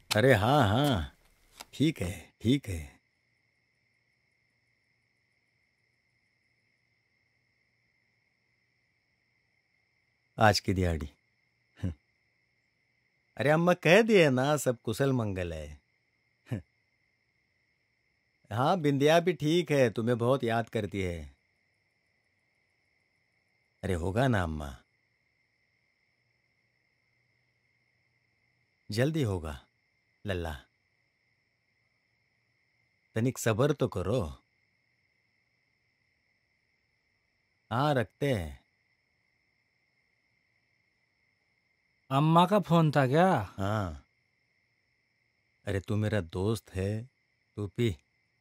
अरे हाँ हाँ, ठीक है ठीक है। आज की दिहाड़ी। अरे अम्मा कह दिए ना, सब कुशल मंगल है। हाँ, बिंदिया भी ठीक है, तुम्हें बहुत याद करती है। अरे होगा ना अम्मा, जल्दी होगा। लल्ला, तनिक सबर तो करो। हाँ, रखते हैं। अम्मा का फोन था क्या? हाँ। अरे तू मेरा दोस्त है, तू पी।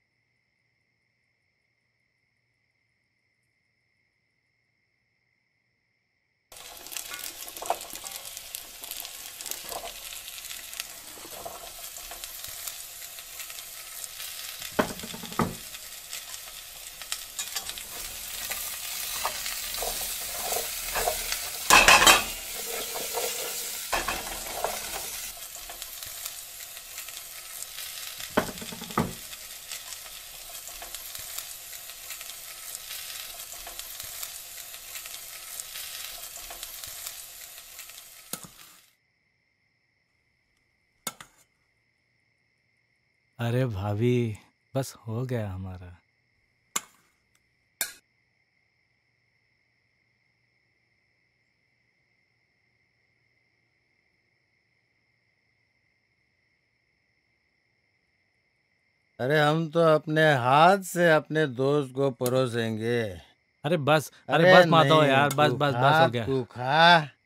अरे भाभी, बस हो गया हमारा। अरे हम तो अपने हाथ से अपने दोस्त को परोसेंगे। अरे अरे बस माधव नहीं, यार, बस बस बस हो गया। तू खा।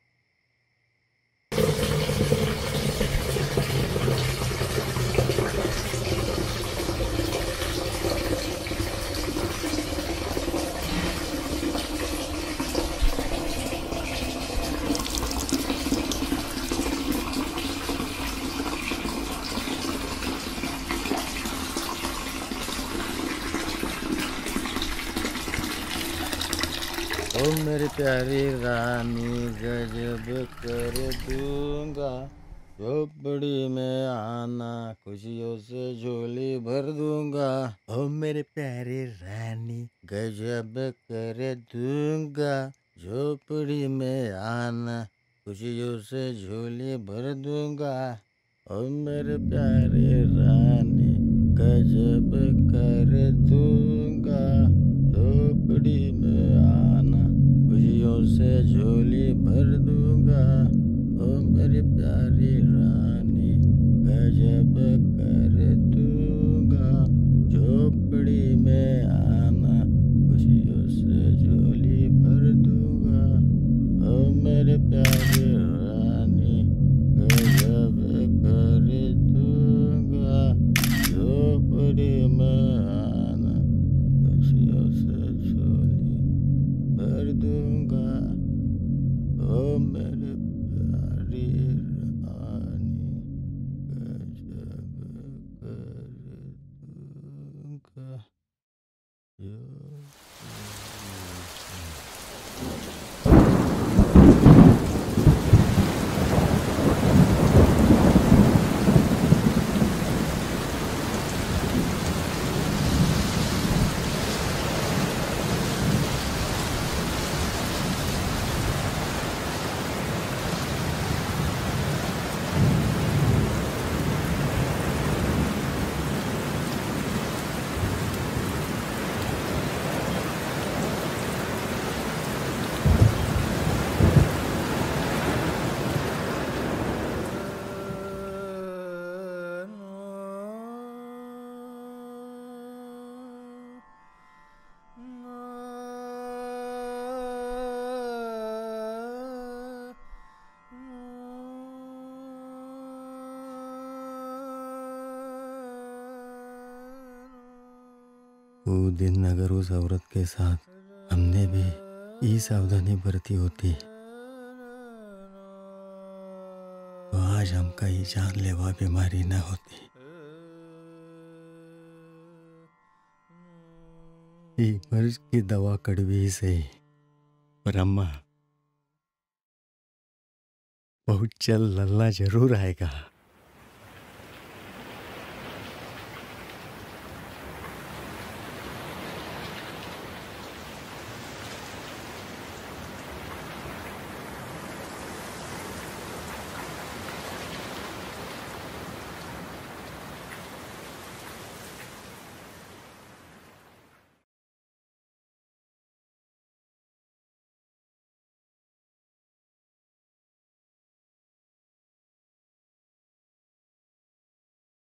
ओ मेरी प्यारी रानी, गजब कर दूंगा। झोपड़ी में आना, खुशियों से झोली भर दूंगा। ओ मेरे प्यारी रानी, गजब कर दूंगा। झोपड़ी में आना, खुशियों से झोली भर दूंगा। ओ मेरे प्यारे रानी, गजब कर दूंगा। झोपड़ी में आना, खुशियों से झोली भर दूंगा। ओ मेरी प्यारी रानी, गजब कर दूंगा। झोपड़ी में आना, खुशियों से झोली भर दूंगा। ओ मेरे प्यारे रानी, गजब कर दूंगा। झोपड़ी में आना, खुशियों से झोली भर दूंगा। ओ मेरे प्यारी रानी, गजब कर दूंगा। वो दिन अगर उस औरत के साथ हमने भी ये सावधानी बरती होती, तो आज हमका ये जानलेवा बीमारी न होती। ये मर्ज की दवा कड़वी ही सही, पर अम्मा बहुत जल्द लल्ला जरूर आएगा।